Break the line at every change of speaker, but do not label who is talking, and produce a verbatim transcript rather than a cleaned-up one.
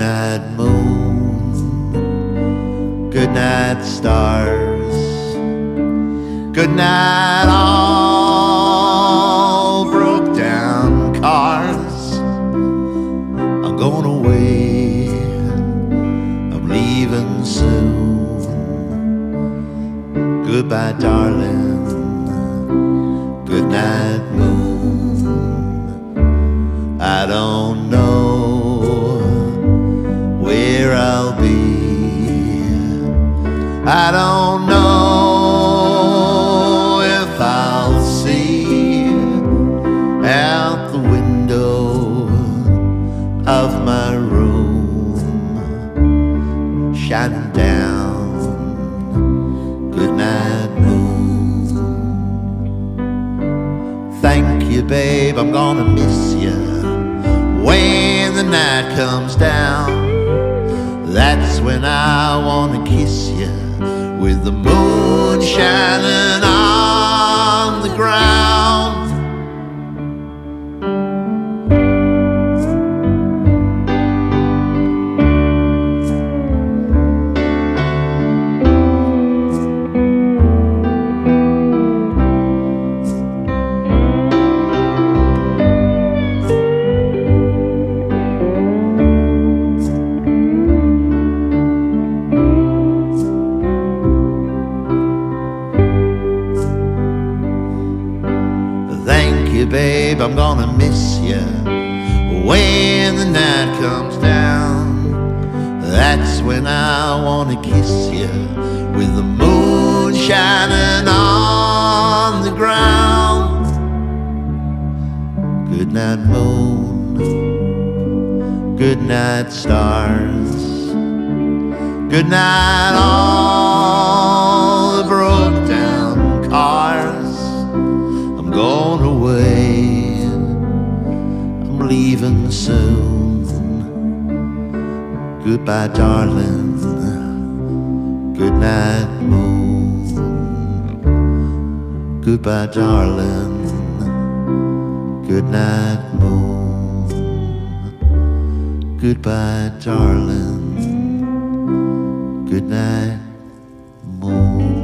Goodnight moon, goodnight stars, goodnight all broke down cars. I'm going away, I'm leaving soon. Goodbye darling, goodnight moon. I don't know where I'll be, I don't know if I'll see out the window of my room, shining down, goodnight moon. Thank you babe, I'm gonna miss you when the night comes down. That's when I wanna kiss you with the moon shining on the ground. Babe, I'm gonna miss you when the night comes down. That's when I wanna kiss you with the moon shining on the ground. Goodnight moon, goodnight stars, goodnight all the broke down cars. I'm going away, I'm leaving soon. Goodbye darling, goodnight moon. Goodbye darling, goodnight moon. Goodbye darling, goodnight moon.